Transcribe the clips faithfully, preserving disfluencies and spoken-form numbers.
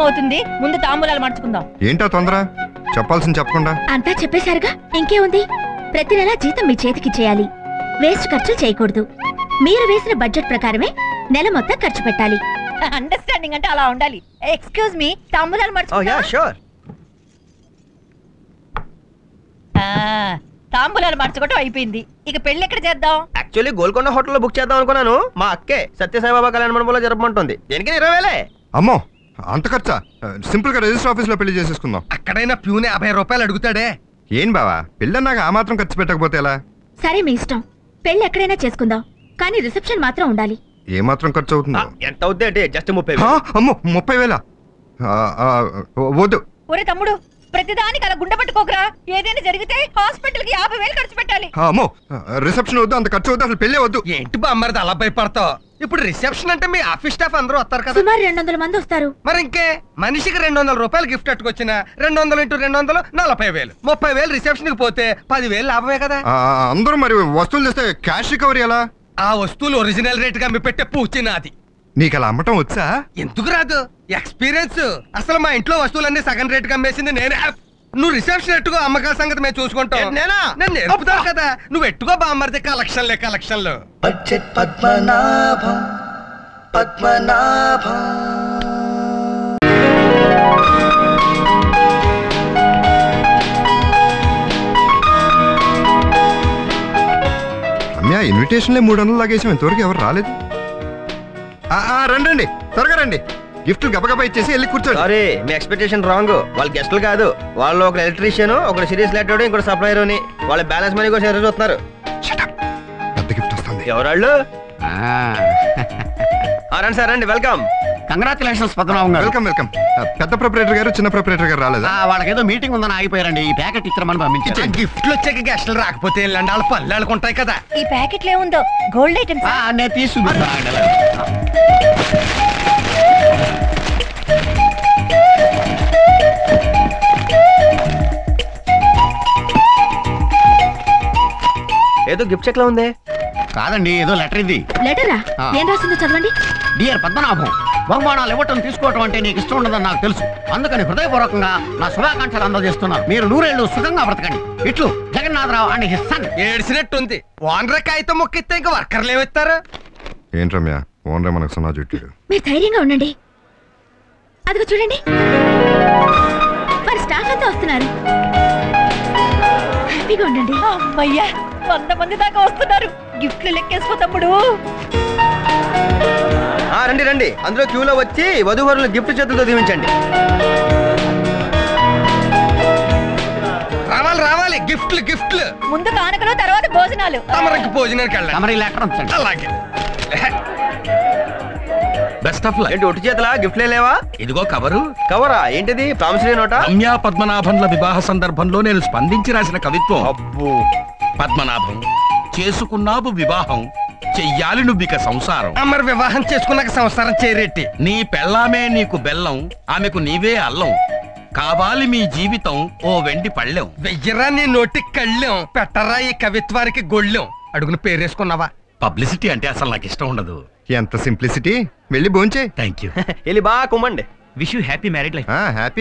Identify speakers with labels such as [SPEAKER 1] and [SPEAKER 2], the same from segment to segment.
[SPEAKER 1] అవుతుంది, ముందు తాంబూలాలు మార్చుకుందాం.
[SPEAKER 2] ఏంటా తొందర? చెప్పాల్సింది చెప్పకుండా
[SPEAKER 3] అంతా చెప్పేశారుగా, ఇంకేముంది? ప్రతి నెల జీతం మీ చేతికి చేయాలి, వేస్ట్ ఖర్చులు చేయకూడదు. మీరు వేసిన బడ్జెట్ ప్రకారమే నెల మొత్తం ఖర్చు పెట్టాలి.
[SPEAKER 1] అండర్స్టాండింగ్ అంటే అలా ఉండాలి. ఎక్స్క్యూజ్ మీ, తాంబూలాలు మార్చుకుందాం. తాంబూలాలు మార్చుకోవటం అయిపోయింది, ఇక పెళ్లి ఎక్కడ చేద్దాం?
[SPEAKER 4] యాక్చువల్లీ గోల్కొండ హోటల్లో బుక్ చేద్దాం అనుకున్నాను. మా అక్కే సత్యసాయిబాబా కళ్యాణ మండపంలో జరపమంటుంది. దేనికి ఇరవై వేలే.
[SPEAKER 2] అమ్మో అంత ఖర్చా? సింపుల్ గా రిజిస్టర్ ఆఫీస్ లో పెళ్లి చేసేసుకుందాం.
[SPEAKER 5] అక్కడైనా ప్యూనే యాభై రూపాయలు అడుగుతాడే.
[SPEAKER 2] ఏం బావా, పెళ్ళన్నాక ఆ మాత్రం ఖర్చు పెట్టకపోతే ఎలా?
[SPEAKER 3] సరే మీ ఇష్టం, పెళ్లి ఎక్కడైనా చేసుకుందాం, కానీ రిసెప్షన్ మాత్రం ఉండాలి.
[SPEAKER 2] ఏ మాత్రం ఖర్చు అవుతుందో?
[SPEAKER 4] ఎంత అవుద్ది అంటే జస్ట్ ముప్పై.
[SPEAKER 2] అమ్మో ముప్పై వేల వద్దు.
[SPEAKER 1] ఒరే తమ్ముడు, ప్రతిదానికి అలా గుండె పట్టుకోకరా. ఏదైనా జరిగితే హాస్పిటల్ కి యాభై వేలు ఖర్చు పెట్టాలి.
[SPEAKER 2] అమ్మో రిసెప్షన్ వద్దు, అంత ఖర్చు వద్దు, అసలు పెళ్ళే వద్దు.
[SPEAKER 5] ఏంటి బామ్మరిది అలా భయపడతావు? ఇప్పుడు రిసెప్షన్ అంటే మీ ఆఫీస్ స్టాఫ్ అందరూ వస్తారు కదా.
[SPEAKER 3] సుమారు రెండు వందల మంది వస్తారు.
[SPEAKER 5] మరి ఇంకే మనిషికి రెండు వందల రూపాయలు గిఫ్ట్ అట్టుకొచ్చిన రెండు వందలు ఇంటూ రెండు వందలు నలభై వేలు ముప్పై వేలు రిసెప్షన్ కి పోతే పదివేలు లాభమే కదా.
[SPEAKER 2] అందరూ మరి వస్తువులు తెస్తే క్యాష్ రికవరీ ఎలా?
[SPEAKER 5] ఆ వస్తువులు ఒరిజినల్ రేట్ గా మీ పెట్టే పూచి నాది.
[SPEAKER 2] నీకు అలా అమ్మటం వచ్చా?
[SPEAKER 5] ఎందుకు రాదు, ఎక్స్పీరియన్స్. అసలు మా ఇంట్లో వస్తువులన్నీ సగం రేట్ గా అమ్మేసింది నేనే. నువ్వు రిసెప్షన్ ఎట్టుకో, అమ్మకాల సంగతి మేము చూసుకుంటాం. నేను నేర్పుతావు కదా, నువ్వు ఎట్టుకో బామ్మరిది. కలెక్షన్లే కలెక్షన్లు.
[SPEAKER 6] బడ్జెట్ పద్మనాభం పద్మనాభం.
[SPEAKER 2] రమ్య ఇన్విటేషన్లే మూడు వందలు లాగేసాం, ఇంతవరకు ఎవరు రాలేదు. రండి రండి త్వరగా రండి, గిఫ్ట్లు గబగబా ఇచ్చేసి వెళ్ళి కూర్చోండి.
[SPEAKER 4] సారీ, మీ ఎక్స్పెక్టేషన్ రాంగ్. వాళ్ళు గెస్టులు కాదు, వాళ్ళు ఒక ఎలక్ట్రీషియన్, ఒక సిరీస్ లెటర్, ఇంకోటి సప్లైర్ అని. వాళ్ళ బ్యాలెన్స్ మనీ కోసం ఎదురు చూస్తున్నారు.
[SPEAKER 2] పెద్ద గిఫ్ట్ వస్తుంది.
[SPEAKER 4] ఎవరాళ్ళు? రండి సార్, రండి. వెల్కమ్.
[SPEAKER 7] కంగ్రాచులేషన్స్ పద్మనాభం గారు.
[SPEAKER 2] Welcome welcome. పెద్ద ప్రొపరేటర్ గారు చిన్న ప్రొపరేటర్ గారు రాలేదా?
[SPEAKER 7] వాళ్ళకి ఏదో మీటింగ్ ఉందని ఆగిపోయారండి. ఈ ప్యాకెట్ ఇచ్చామని పంపించారు.
[SPEAKER 5] గిఫ్ట్లు వచ్చాక గెస్టులు రాకపోతే వెళ్ళండి, వాళ్ళ పళ్ళు వాళ్ళకుంటాయి కదా.
[SPEAKER 1] ఈ ప్యాకెట్ ఏముందో గోల్డ్ ఐటమ్స్.
[SPEAKER 7] నేను తీసుకుంటా.
[SPEAKER 4] ఏదో గిఫ్ట్ చెక్ లా ఉంది.
[SPEAKER 7] కాదండి, ఏదో లెటర్ ఇది.
[SPEAKER 3] లెటరా? ఏం రాసిందో చదవండి.
[SPEAKER 7] డియర్ పద్మనాభం, బహుమానాలు ఇవ్వటం తీసుకోవటం అంటే నీకు ఇష్టం ఉండదని నాకు తెలుసు. అందుకని హృదయపూర్వకంగా నా శుభాకాంక్షలు అందజేస్తున్నాను. మీరు నూరేళ్లు సుఖంగా బ్రతకండి. ఇట్లు జగన్నాథరావు అండ్ హిస్ సన్.
[SPEAKER 5] ఏడ్చినట్టుంది. ఓనర్ కాగితం మొక్కిస్తే ఇంకా వర్కర్లు ఏమిస్తారు?
[SPEAKER 2] ఏంటి రమ్య, ఓనర్ మనకు సున్నా చుట్టాడు.
[SPEAKER 3] మీరు ధైర్యంగా ఉండండి. అదిగో చూడండి, మరి స్టాఫ్ అంతా వస్తున్నారు. హ్యాపీగా ఉండండి.
[SPEAKER 1] అమ్మయ్యా, వంద మంది దాకా వస్తున్నారు. గిఫ్ట్లు లెక్కేసుకో తమ్ముడు.
[SPEAKER 4] రండి రండి, అందులో క్యూలో వచ్చి వధూవరులు గిఫ్ట్ చేతులతో దీవించండి.
[SPEAKER 5] రావాలి రావాలి, గిఫ్ట్లు గిఫ్ట్లు.
[SPEAKER 1] ముందు కానుకలు, తర్వాత భోజనాలు.
[SPEAKER 5] తమరికి భోజనానికి వెళ్ళండి.
[SPEAKER 7] అలాగే.
[SPEAKER 8] Best of luck.
[SPEAKER 4] ఏంటి ఒట్టి చేతులా? గిఫ్ట్లే లేవా?
[SPEAKER 8] ఇదిగో కవరు.
[SPEAKER 4] కవరా? ఏంటిది? ప్రామిసరీ నోటా?
[SPEAKER 8] రమ్య పద్మనాభంల వివాహ సందర్భంలో నేను స్పందించి రాసిన కవిత్వం.
[SPEAKER 4] అబ్బో.
[SPEAKER 8] పద్మనాభం, చేసుకున్నావు వివాహం, చెయ్యాలి నువ్విక సంసారం.
[SPEAKER 5] మరి వివాహం చేసుకున్నాక సంసారం చేరేట్టి.
[SPEAKER 8] నీ పెళ్ళామే నీకు బెల్లం, ఆమెకు నీవే అల్లం, కావాలి మీ జీవితం ఓ వెండి పళ్ళెం.
[SPEAKER 5] వెయ్యరా నీ నోటికి కళ్ళెం, పెట్టరా ఈ కవిత్వానికి గొళ్ళెం. అడుగును పేరేసుకున్నావా?
[SPEAKER 8] పబ్లిసిటీ అంటే అసలు నాకు ఇష్టం ఉండదు.
[SPEAKER 2] ఎంత సింప్లిసిటీ. వెళ్ళి భోంచే.
[SPEAKER 8] Thank you.
[SPEAKER 4] వెళ్ళి బాగా కుమ్మండి.
[SPEAKER 8] Wish you happy married life.
[SPEAKER 2] Happy.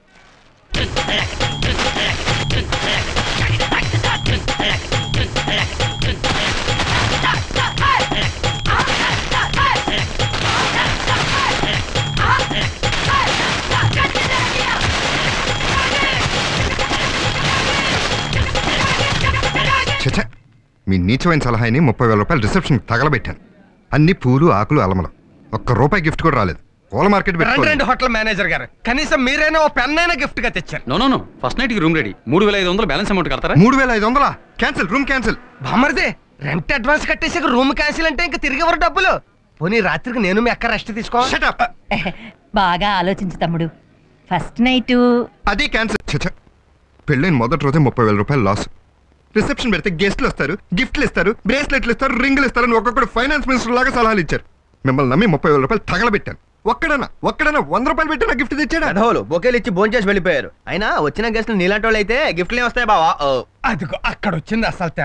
[SPEAKER 2] చచ్చా, మీ నీచమైన సలహాని ముప్పై వేల రూపాయలు రిసెప్షన్ తగలబెట్టాను. అన్ని పూలు ఆకులు అలమలం, ఒక్క రూపాయి గిఫ్ట్ కూడా రాలేదు. పూల మార్కెట్
[SPEAKER 5] పెట్టండి. హోటల్ మేనేజర్ గారు, కనీసం మీరైనా ఓ పెన్ అయినా గిఫ్ట్ గా తెచ్చారు.
[SPEAKER 9] No no no, first night కి రూమ్ రెడీ. మూడు వేల ఐదు వందలు బ్యాలెన్స్ అమౌంట్ కడతారా?
[SPEAKER 2] మూడు వేల ఐదు వందలా? Cancel, room cancel.
[SPEAKER 5] బామర్దే, రెంట్ అడ్వాన్స్ కట్టేసి రూమ్ క్యాన్సిల్ అంటే ఇంకా తిరిగి ఎవరు డబ్బులు? పోనీ రాత్రికి నేను మీ అక్క రెస్ట్ తీసుకో.
[SPEAKER 1] బాగా ఆలోచించు తమ్ముడు. ఫస్ట్ నైట్
[SPEAKER 2] అది క్యాన్సిల్. చచ్చా, పెళ్ళైన మొదటి రోజే ముప్పై వేల రూపాయలు లాస్. రిసెప్షన్ పెడితే గెస్ట్లు వస్తారు, గిఫ్ట్లు ఇస్తారు, బ్రేస్లెట్లు ఇస్తారు, రింగులు ఇస్తారు అని ఒక్కొక్కడు ఫైనాన్స్ మినిస్టర్ లాగా సలహాలు ఇచ్చారు. మిమ్మల్ని నమ్మి ముప్పై వేల రూపాయలు తగలబెట్టాను. ఒక్కడన్నా ఒక్కడన్నా వంద రూపాయలు పెట్టి నా గిఫ్ట్ తెచ్చాడు.
[SPEAKER 4] అధోలు బొకేలు ఇచ్చి భోజనం చేసి వెళ్ళిపోయారు. అయినా వచ్చిన గెస్ట్లు నీలాంటి వాళ్ళు అయితే గిఫ్ట్లు వస్తాయి బావా.
[SPEAKER 5] అదిగో అక్కడ వచ్చింది అసలు తేడా.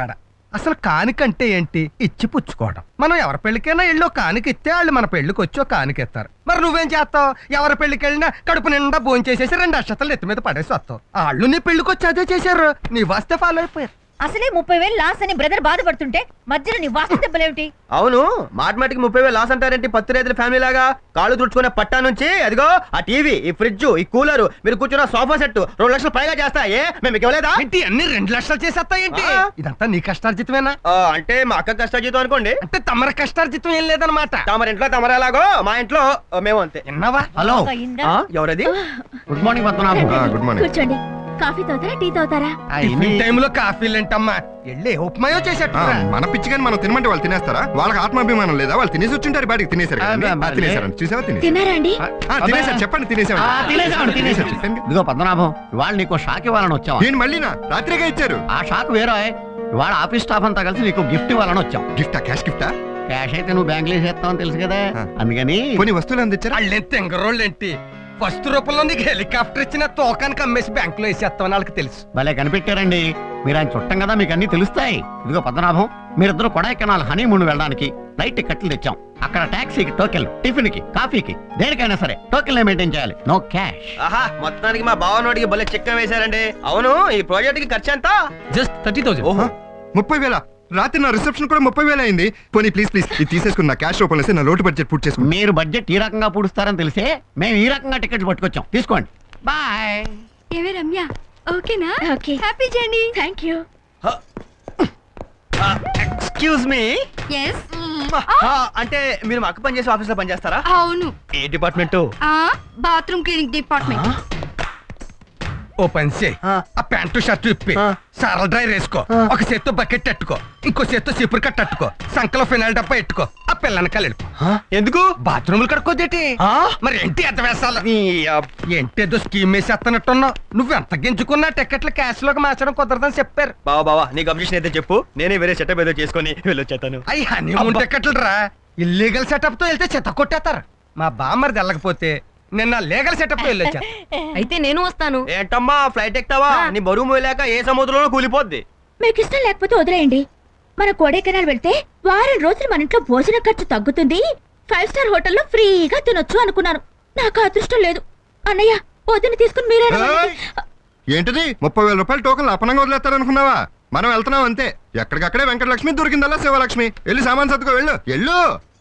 [SPEAKER 5] అసలు కానికంటే ఏంటి? ఇచ్చి పుచ్చుకోవడం. మనం ఎవరి పెళ్లికైనా ఎళ్ళో కానిక ఇస్తే వాళ్ళు మన పెళ్లికి వచ్చి ఒక కానిక ఇస్తారు. మరి నువ్వేం చేస్తావు? ఎవరి పెళ్లికి వెళ్ళినా కడుపు నిండా భోజనం చేసేసి రెండు అక్షతలు ఎత్తి మీద పడేసి వస్తావు. వాళ్ళు నీ పెళ్లికి వచ్చి అదే చేశారు, నీ వస్తే ఫాలో అయిపోయారు.
[SPEAKER 1] అసలే ముప్పై వేలు లాస్ అని బ్రదర్ బాధపడుతుంటే మధ్యలో నీ వాస్తు దెబ్బలేమిటి?
[SPEAKER 4] అవును, మాటమాటికి ముప్పై వేలు లాస్ అంటారేంటి? పత్తి రైతుల ఫ్యామిలీ లాగా కాళ్ళు తుడుచుకునే పట్టా నుంచి అదిగో ఆ టీవీ, ఈ ఫ్రిడ్జ్, ఈ కూలర్, మీరు కూర్చున్న సోఫా సెట్ రెండు లక్షలు పైగా చేస్తా. ఏ మేము మీకు ఇవ్వలేదా?
[SPEAKER 5] ఏంటి అన్ని రెండు లక్షలు చేసేస్తా ఏంటి? ఇదంతా నీ కష్టార్జితమేనా?
[SPEAKER 4] అంటే మా అక్క కష్టార్జితం అనుకోండి.
[SPEAKER 5] అంటే తమర కష్టార్జితం ఏం లేదనమాట.
[SPEAKER 4] తమరి ఇంట్లో తమరేలాగో మా ఇంట్లో మేము అంతే.
[SPEAKER 5] విన్నావా?
[SPEAKER 7] హలో,
[SPEAKER 4] ఎవరది?
[SPEAKER 7] Good morning Padmanabham.
[SPEAKER 2] Good morning.
[SPEAKER 3] కూర్చోండి. కాఫీ తాగుతారా, టీ తాగుతారా?
[SPEAKER 5] టైంలో కాఫీలు ఏంటమ్మా? వెళ్ళి ఉప్మాయో చేసేట్టు.
[SPEAKER 2] మన పిచ్చి కానీ మనం తినమంటే వాళ్ళు తినేస్తారా? వాళ్ళకి ఆత్మాభిమానం లేదా? వాళ్ళు తినేసి వచ్చింటారు, బాడికి తినేసారు కదండి. ఆ, తినేసారు చూసావా? తినేసారు.
[SPEAKER 3] తిన్నారా అండి?
[SPEAKER 2] ఆ, తినేసారు. చెప్పండి. తినేసాం.
[SPEAKER 7] ఆ, తినేసామండి, తినేసాం. ఇదిగో పద్మనాభం, ఇవాళ నీకు షాక్ ఇవ్వాలని వచ్చాం.
[SPEAKER 2] నేను మళ్ళీనా రాత్రిగా ఇచ్చారు.
[SPEAKER 7] ఆ షాక్ వేరే. ఇవాళ ఆఫీస్ స్టాఫ్ అంతా కలిసి నీకు గిఫ్ట్ ఇవ్వాలని వచ్చాం.
[SPEAKER 2] గిఫ్టా? క్యాష్ గిఫ్టా?
[SPEAKER 7] క్యాష్ అయితే నువ్వు బ్యాంకులో వేసేస్తావని తెలుసు కదా, అందుకని
[SPEAKER 2] కొన్ని వస్తువులు అందించారు.
[SPEAKER 5] వాళ్ళేం తెంగరోళ్ళు ఏంటి? ఫస్ట్ రూపంలో నీకు హెలికాప్టర్ ఇచ్చిన తోకానికి అమ్మేసి బ్యాంకులో వేసేస్తామని వాళ్ళకి తెలుసు.
[SPEAKER 7] భలే కనిపెట్టారండి. మీరు ఆయన చుట్టం కదా, మీకు అన్ని తెలుస్తాయి. ఇదిగో పద్మనాభం, మీరిద్దరు కొడైకెనాల్ హనీమూన్ వెళ్ళడానికి ఫ్లైట్ టికెట్లు తెచ్చాం. అక్కడ టాక్సీకి టోకెన్, టిఫిన్ కి, కాఫీకి, దేనికైనా సరే టోకెన్ మెయింటైన్ చేయాలి. No cash.
[SPEAKER 4] ఆహా, మొత్తానికి మా బావ నోటికి భలే చెక్క వేశారండి. అవును, ఈ ప్రాజెక్ట్ కి ఖర్చు ఎంత?
[SPEAKER 9] Just thirty thousand.
[SPEAKER 2] ఓహో, ముప్పై వేల. రాత్రి నా రిసెప్షన్ కూడా ముప్పై వేలు అయింది. పోనీ ప్లీజ్ ప్లీజ్ ఇది తీసేసుకుని నా క్యాష్ రూపంలో వేసి నా లోటు బడ్జెట్ పూర్తి చేసుకుని.
[SPEAKER 7] మీరు బడ్జెట్ ఈ రకంగా పూడుస్తారని తెలిసే మేము ఈ రకంగా టికెట్లు పట్టుకొచ్చాం. తీసుకోండి. బాయ్.
[SPEAKER 3] ఏవే రమ్య, ఓకేనా? Okay, happy journey. Thank you.
[SPEAKER 4] Excuse me.
[SPEAKER 10] yes
[SPEAKER 4] అంటే మీరు మా అక్క పని చేసే ఆఫీస్ లో పని చేస్తారా?
[SPEAKER 10] అవును.
[SPEAKER 4] ఏ డిపార్ట్మెంట్?
[SPEAKER 10] Bathroom cleaning department.
[SPEAKER 5] ఓ పని చేయి, ఆ ప్యాంటు షర్టు ఇప్పి సారల డ్రై వేసుకో, ఒక చేత్తో బకెట్ అట్టుకో, ఇంకో చేత్తో చీపురు కట్ట అట్టుకో, సంకలో ఫినాయిల్ డబ్బా ఎట్టుకో, ఆ పిల్లనకాల
[SPEAKER 4] ఎందుకు?
[SPEAKER 5] బాత్రూములు కడుక్కోదేటి? మరి ఏంటి ఎంత వేసాలి? ఏంటేదో స్కీమ్ వేసేస్తున్నట్టున్నావు. నువ్వు ఎంత గింజుకున్నా టికెట్లు క్యాష్ లోకి మార్చడం కుదరదని చెప్పారు.
[SPEAKER 4] బావా బావా, నీకు అబ్జెక్షన్ అయితే చెప్పు, నేనే వేరే సెటప్ ఏదో చేసుకుని వెళ్ళొచ్చేతాను.
[SPEAKER 5] అయ్యి హనీమూన్ టికెట్లు రా, ఇల్లీగల్ సెటప్ తో వెళ్తే చెత్త కొట్టేస్తారు. మా బామ్మరిది వెళ్ళకపోతే నిన్న లీగల్ సెటప్ తో వెళ్ళొచ్చా.
[SPEAKER 10] అయితే నేను వస్తాను.
[SPEAKER 4] ఏంటమ్మా ఫ్లైట్ ఎక్కుతావా? నీ బరువు మోయలేక ఏ సముద్రంలో కూలిపోద్ది.
[SPEAKER 3] మీకు ఇష్టం లేకపోతే వదిలేయండి. మన కొడైకెనాల్ వెళ్తే వారం రోజులు మన ఇంట్లో భోజన ఖర్చు తగ్గుతుంది, ఫైవ్ స్టార్ హోటల్లో ఫ్రీగా తినొచ్చు అనుకున్నాను. నాకు అదృష్టం లేదు. అన్నయ్య, వదిన తీసుకుని మీరే.
[SPEAKER 2] ఏంటిది? ముప్పై వేల రూపాయలు టోకన్లు అపనంగా వదిలేస్తారు అనుకున్నావా? మనం వెళ్తున్నాం అంతే. ఎక్కడికక్కడే వెంకటలక్ష్మి దొరికిందల్లా శివలక్ష్మి. వెళ్ళి సామాన్ సర్దుకో, వెళ్ళు వెళ్ళు.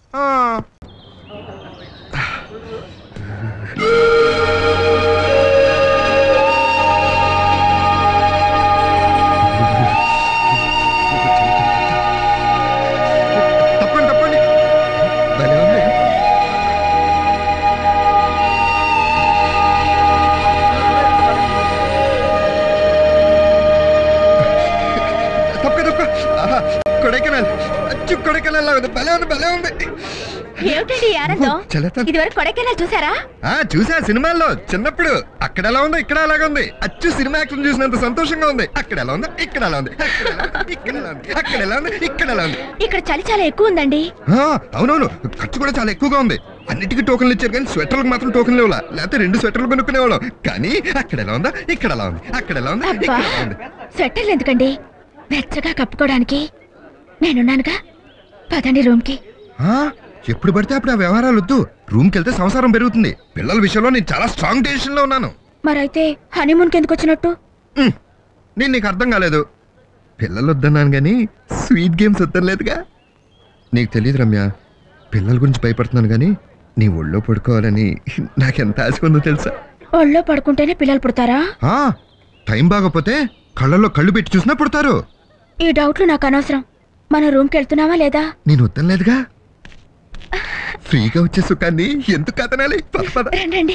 [SPEAKER 2] తప్పండి తప్పండి. భలే ఉంది. తప్పక తప్పక. కొడైకెనాల్, అచ్చు కొడైకెనాల్ లాగా ఉంది. భలే ఉంది, భలే ఉంది.
[SPEAKER 3] ఏమిటండి ఆనందం? ఇదివరకు కొడైకెనాల్ చూసారా?
[SPEAKER 2] ఆ చూసా, సినిమాల్లో చిన్నప్పుడు. అక్కడ ఎలా ఉందో ఇక్కడ అలాగే ఉంది. అచ్చు సినిమా యాక్షన్ చూసినంత సంతోషంగా ఉంది. అక్కడ ఎలా ఉందో ఇక్కడ ఎలా ఉంది, ఇక్కడ ఎలా ఉంది, అక్కడ ఎలా ఉంది, ఇక్కడ ఎలా ఉంది.
[SPEAKER 3] ఇక్కడ చలి చాలా ఎక్కువ ఉందండి.
[SPEAKER 2] అవునవును, ఖర్చు కూడా చాలా ఎక్కువగా ఉంది. అన్నిటికీ టోకన్లు ఇచ్చారు కానీ స్వెటర్లకు మాత్రం టోకన్లు ఇవ్వాల. లేకపోతే రెండు స్వెటర్లు కొనుక్కునేవాళ్ళం. కానీ అక్కడ ఎలా ఉందా ఇక్కడ ఎలా ఉంది, అక్కడ ఎలా ఉంది, ఇక్కడ ఎలా ఉంది.
[SPEAKER 3] స్వెటర్లు ఎందుకండి? వెచ్చగా కప్పుకోవడానికి నేనున్నానుగా. పదండి రూమ్ కి.
[SPEAKER 2] ఎప్పుడు పడితే అప్పుడు ఆ వ్యవహారాలు వద్దు. రూమ్కి వెళ్తే సంసారం పెరుగుతుంది. పిల్లల విషయంలో నేను చాలా స్ట్రాంగ్ డెసిషన్ లో ఉన్నాను.
[SPEAKER 3] మరైతే హనీమూన్ కి ఎందుకు వచ్చినట్టు?
[SPEAKER 2] నేను నీకు అర్థం కాలేదు. పిల్లలు వద్దన్నాను కానీ స్వీట్ గేమ్స్ వద్దలేదుగా. నీకు తెలియదు రమ్య, పిల్లల గురించి భయపడుతున్నాను కానీ నీ ఒళ్ళో పడుకోవాలని నాకెంత ఆశ ఉందో తెలుసా?
[SPEAKER 3] ఒళ్ళో పడుకుంటేనే పిల్లలు పుడతారా?
[SPEAKER 2] టైం బాగపోతే కళ్ళల్లో కళ్ళు పెట్టి చూసినా పుడతారు.
[SPEAKER 3] ఈ డౌట్లు నాకు అనవసరం. మన రూమ్కి వెళ్తున్నావా లేదా?
[SPEAKER 2] నేను వద్దలేదుగా. ఫ్రీగా వచ్చే సుఖాన్ని ఎందుకు కదనాలి?
[SPEAKER 3] రండి.